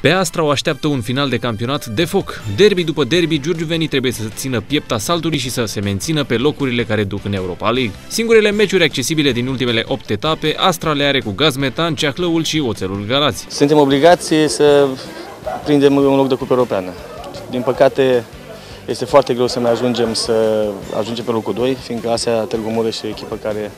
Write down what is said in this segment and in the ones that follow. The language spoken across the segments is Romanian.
Pe Astra o așteaptă un final de campionat de foc. Derby după derby, giurgiuvenii trebuie să țină piept asaltului și să se mențină pe locurile care duc în Europa League. Singurele meciuri accesibile din ultimele 8 etape, Astra le are cu Gazmetan, Ceahlăul și Oțelul Galați. Suntem obligați să prindem un loc de cupă europeană. Din păcate, este foarte greu să mai ajungem pe locul 2, fiindcă ASEA Târgu Mureș e o echipă care,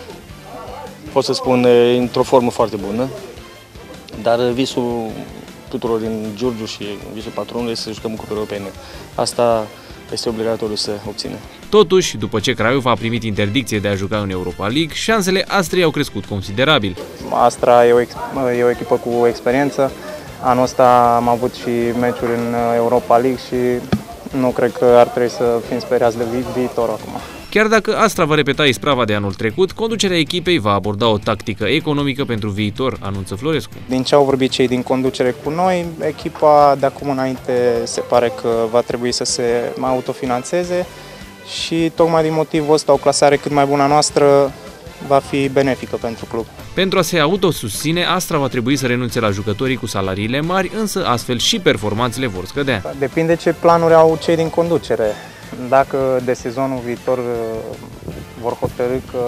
pot să spun, e într-o formă foarte bună, dar visul tuturor din Giurgiu și visul patronului este să jucăm în cupe europene. Asta este obligatoriu să obținem. Totuși, după ce Craiova a primit interdicție de a juca în Europa League, șansele Astrei au crescut considerabil. Astra e o echipă cu experiență. Anul ăsta am avut și meciuri în Europa League și nu cred că ar trebui să fim speriați de viitor acum. Chiar dacă Astra va repeta isprava de anul trecut, conducerea echipei va aborda o tactică economică pentru viitor, anunță Florescu. Din ce au vorbit cei din conducere cu noi, echipa de acum înainte se pare că va trebui să se mai autofinanțeze și tocmai din motivul ăsta o clasare cât mai bună a noastră va fi benefică pentru club. Pentru a se autosusține, Astra va trebui să renunțe la jucătorii cu salariile mari, însă astfel și performanțele vor scădea. Depinde ce planuri au cei din conducere. Dacă de sezonul viitor vor hotărâ că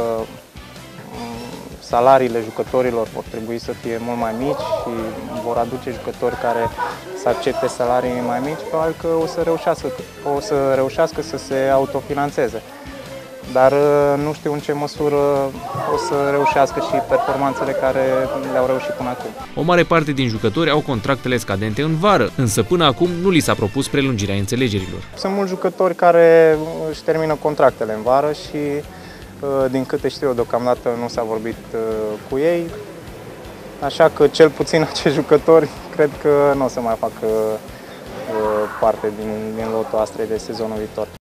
salariile jucătorilor vor trebui să fie mult mai mici și vor aduce jucători care să accepte salarii mai mici, probabil că o să reușească să se autofinanțeze. Dar nu știu în ce măsură o să reușească și performanțele care le-au reușit până acum. O mare parte din jucători au contractele scadente în vară, însă până acum nu li s-a propus prelungirea înțelegerilor. Sunt mulți jucători care își termină contractele în vară și, din câte știu eu, deocamdată nu s-a vorbit cu ei. Așa că cel puțin acești jucători cred că nu o să mai facă parte din lotul Astrei de sezonul viitor.